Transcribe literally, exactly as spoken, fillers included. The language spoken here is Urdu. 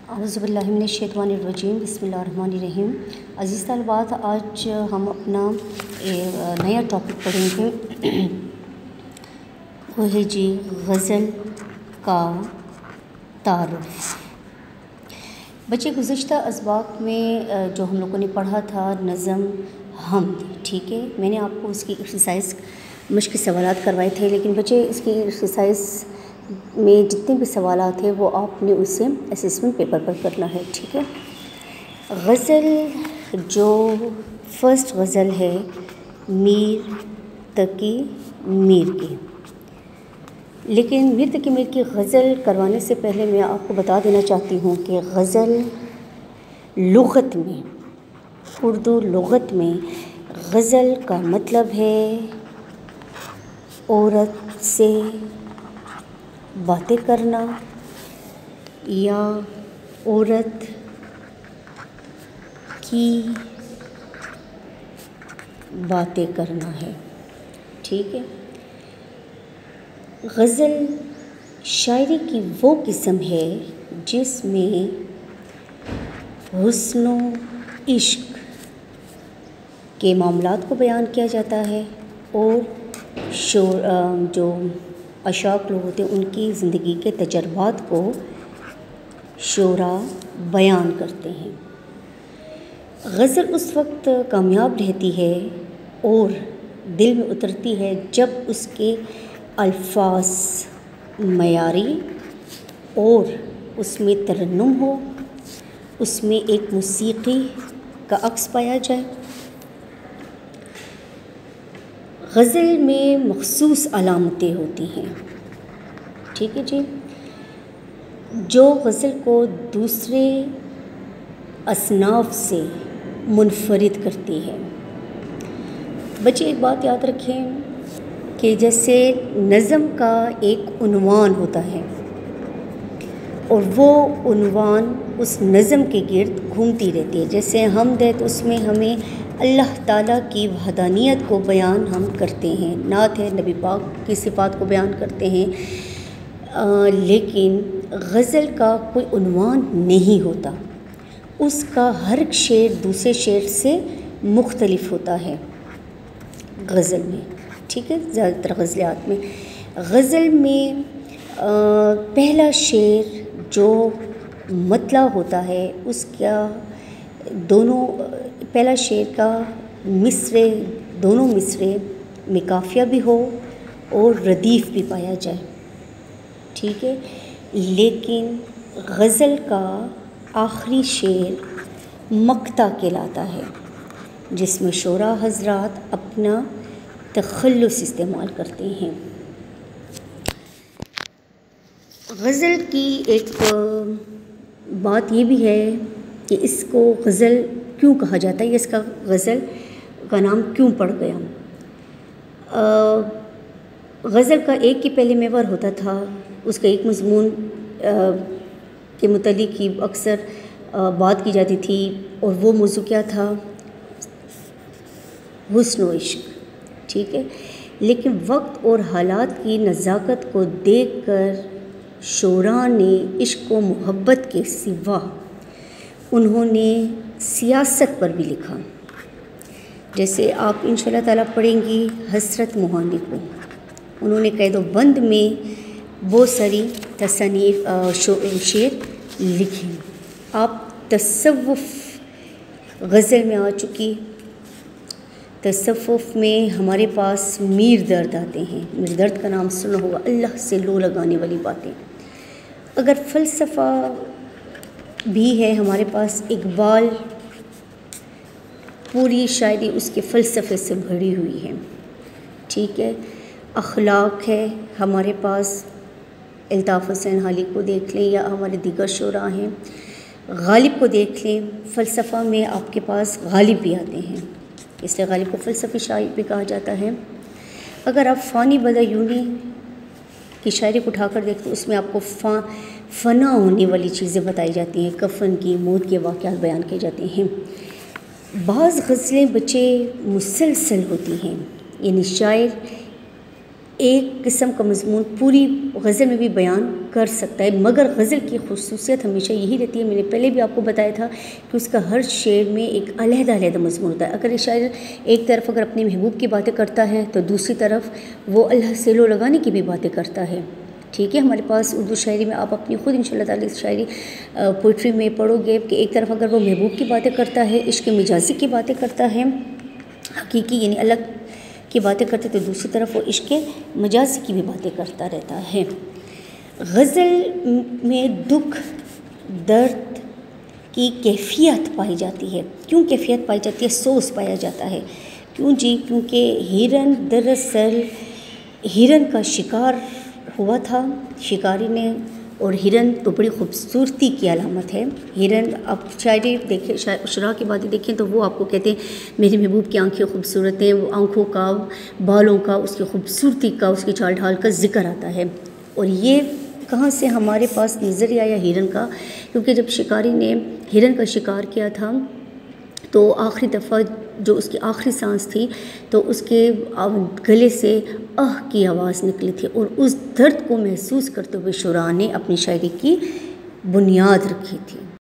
اعوذ باللہ من الشیطان الرجیم، بسم اللہ الرحمن الرحیم۔ عزیز طالبات، آج ہم اپنا نیا ٹاپک پڑھیں گے، وہ ہے جی غزل کا تعارف۔ بچے گزشتہ اسباق میں جو ہم لوگوں نے پڑھا تھا نظم حمد، ٹھیک ہے، میں نے آپ کو اس کی ایکسرسائز مشق سوالات کروائے تھے، لیکن بچے اس کی ایکسرسائز میں جتنے بھی سوالات ہیں وہ آپ نے اسے اسسمنٹ پیپر پر کرنا ہے، ٹھیک ہے۔ غزل جو فرسٹ غزل ہے میر تقی میر کی، لیکن میر تقی میر کی غزل کروانے سے پہلے میں آپ کو بتا دینا چاہتی ہوں کہ غزل لغت میں، اردو لغت میں غزل کا مطلب ہے عورت سے باتیں کرنا یا عورت کی باتیں کرنا ہے، ٹھیک ہے۔ غزل شاعری کی وہ قسم ہے جس میں حسن و عشق کے معاملات کو بیان کیا جاتا ہے اور شور جو عشاق لوگ ہوتے ہیں ان کی زندگی کے تجربات کو شعراء بیان کرتے ہیں۔ غزل اس وقت کامیاب رہتی ہے اور دل میں اترتی ہے جب اس کے الفاظ معیاری اور اس میں ترنم ہو، اس میں ایک موسیقی کا عکس پایا جائے۔ غزل میں مخصوص علامتیں ہوتی ہیں، ٹھیک ہے جی، جو غزل کو دوسرے اصناف سے منفرد کرتی ہے۔ بچے ایک بات یاد رکھیں کہ جیسے نظم کا ایک عنوان ہوتا ہے اور وہ عنوان اس نظم کے گرد گھومتی رہتی ہے، جیسے حمد ہے تو اس میں ہمیں اللہ تعالیٰ کی وحدانیت کو بیان ہم کرتے ہیں، نعت ہے نبی پاک کی صفات کو بیان کرتے ہیں، آ, لیکن غزل کا کوئی عنوان نہیں ہوتا، اس کا ہر شعر دوسرے شعر سے مختلف ہوتا ہے غزل میں، ٹھیک ہے۔ زیادہ تر غزلیات میں غزل میں آ, پہلا شعر جو مطلع ہوتا ہے اس کا دونوں پہلا شعر کا مصرے دونوں مصرے میں قافیہ بھی ہو اور ردیف بھی پایا جائے، ٹھیک ہے، لیکن غزل کا آخری شعر مقطع کہلاتا ہے جس میں شعراء حضرات اپنا تخلص استعمال کرتے ہیں۔ غزل کی ایک بات یہ بھی ہے کہ اس کو غزل کیوں کہا جاتا ہے، اس کا غزل کا نام کیوں پڑ گیا۔ آ, غزل کا ایک ہی پہلے محور ہوتا تھا، اس کا ایک مضمون آ, کے متعلق ہی اکثر آ, بات کی جاتی تھی اور وہ موضوع کیا تھا، حسن و عشق، ٹھیک ہے، لیکن وقت اور حالات کی نزاکت کو دیکھ کر شعراء نے عشق و محبت کے سوا انہوں نے سیاست پر بھی لکھا، جیسے آپ انشاءاللہ تعالیٰ پڑھیں گی حسرت موہانی کو، انہوں نے قید و بند میں بہت ساری تصانیف شعر لکھے۔ آپ تصوف غزل میں آ چکی، تصوف میں ہمارے پاس میر درد آتے ہیں، میر درد کا نام سنا ہوگا، اللہ سے لو لگانے والی باتیں۔ اگر فلسفہ بھی ہے ہمارے پاس، اقبال پوری شاعری اس کے فلسفے سے بھری ہوئی ہے، ٹھیک ہے۔ اخلاق ہے ہمارے پاس، الطاف حسین حالی کو دیکھ لیں یا ہمارے دیگر شعراء ہیں، غالب کو دیکھ لیں، فلسفہ میں آپ کے پاس غالب بھی آتے ہیں، اس لیے غالب کو فلسفی شاعر بھی کہا جاتا ہے۔ اگر آپ فانی بدیونی کی شاعری کو اٹھا کر دیکھتے اس میں آپ کو فا فنا ہونے والی چیزیں بتائی جاتی ہیں، کفن کی موت کے واقعات بیان کیے جاتے ہیں۔ بعض غزلیں بچے مسلسل ہوتی ہیں، یعنی شاعر ایک قسم کا مضمون پوری غزل میں بھی بیان کر سکتا ہے، مگر غزل کی خصوصیت ہمیشہ یہی رہتی ہے، میں نے پہلے بھی آپ کو بتایا تھا کہ اس کا ہر شعر میں ایک علیحدہ علیحدہ مضمون ہوتا ہے۔ اگر شاعر ایک طرف اگر اپنے محبوب کی باتیں کرتا ہے تو دوسری طرف وہ اللہ سے لو لگانے کی بھی باتیں کرتا ہے، ٹھیک ہے۔ ہمارے پاس اردو شاعری میں آپ اپنی خود انشاءاللہ تعالی اس شاعری پوئٹری میں پڑھو گے کہ ایک طرف اگر وہ محبوب کی باتیں کرتا ہے، عشق مجازی کی باتیں کرتا ہے، حقیقی یعنی اللہ کی باتیں کرتے تو دوسری طرف وہ عشق مجازی کی بھی باتیں کرتا رہتا ہے۔ غزل میں دکھ درد کی کیفیت پائی جاتی ہے۔ کیوں کیفیت پائی جاتی ہے؟ سوز پایا جاتا ہے۔ کیوں جی؟ کیونکہ ہرن دراصل ہرن کا شکار ہوا تھا، شکاری نے، اور ہرن تو بڑی خوبصورتی کی علامت ہے۔ ہرن آپ شاعری دیکھیں، شعراء کی باتیں دیکھیں تو وہ آپ کو کہتے ہیں میری محبوب کی آنکھیں خوبصورت ہیں، وہ آنکھوں کا، بالوں کا، اس کی خوبصورتی کا، اس کی چال ڈھال کا ذکر آتا ہے۔ اور یہ کہاں سے ہمارے پاس نظر آیا ہرن کا؟ کیونکہ جب شکاری نے ہرن کا شکار کیا تھا تو آخری دفعہ جو اس کی آخری سانس تھی تو اس کے گلے سے آہ کی آواز نکلی تھی، اور اس درد کو محسوس کرتے ہوئے شعراء نے اپنی شاعری کی بنیاد رکھی تھی۔